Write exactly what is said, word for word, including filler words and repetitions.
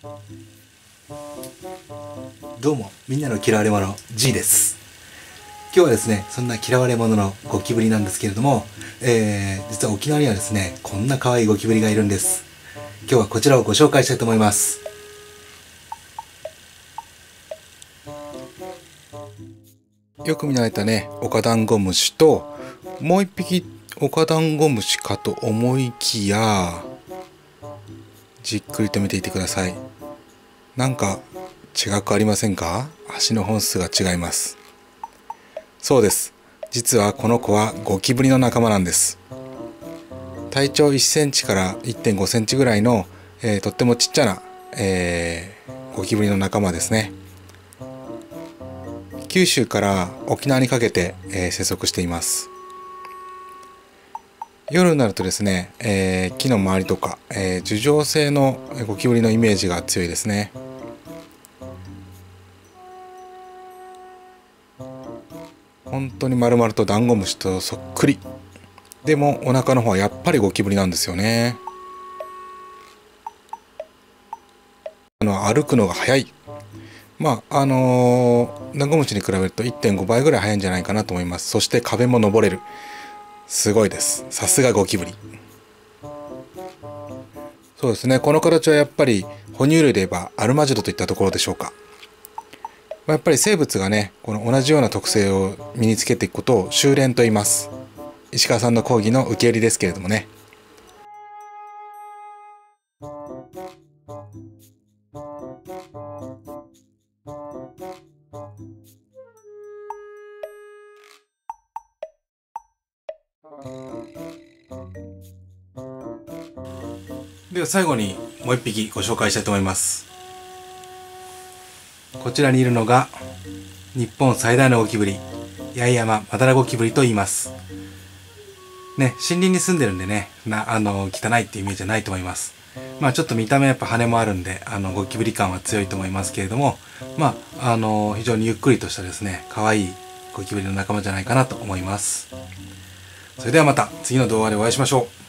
どうも、みんなの嫌われ者 G です。今日はですね、そんな嫌われ者のゴキブリなんですけれども、えー、実は沖縄にはですね、こんな可愛いゴキブリがいるんです。今日はこちらをご紹介したいと思います。よく見慣れたね、オカダンゴムシと、もう一匹オカダンゴムシかと思いきや、じっくりと見ていてください。なんか違くありませんか？足の本数が違います。そうです。実はこの子はゴキブリの仲間なんです。体長いっセンチからいってんごセンチぐらいの、えー、とってもちっちゃな、えー、ゴキブリの仲間ですね。九州から沖縄にかけて、えー、生息しています。夜になるとですね、えー、木の周りとか、えー、樹状性のゴキブリのイメージが強いですね。本当に丸々とダンゴムシとそっくり。でもお腹の方はやっぱりゴキブリなんですよね。あの歩くのが速い。まああのー、ダンゴムシに比べると いってんご 倍ぐらい速いんじゃないかなと思います。そして壁も登れる。すごいです。さすがゴキブリ。そうですね。この形はやっぱり哺乳類で言えばアルマジロといったところでしょうか。やっぱり生物がね、この同じような特性を身につけていくことを修練と言います。石川さんの講義の受け売りですけれどもね。では最後にもう一匹ご紹介したいと思います。こちらにいるのが日本最大のゴキブリ、八重山マダラゴキブリと言います。ね、森林に住んでるんでね、なあの汚いっていうイメージじゃないと思います。まあちょっと見た目やっぱ羽もあるんで、あのゴキブリ感は強いと思いますけれども、まああの非常にゆっくりとしたですね、可愛いゴキブリの仲間じゃないかなと思います。それではまた次の動画でお会いしましょう。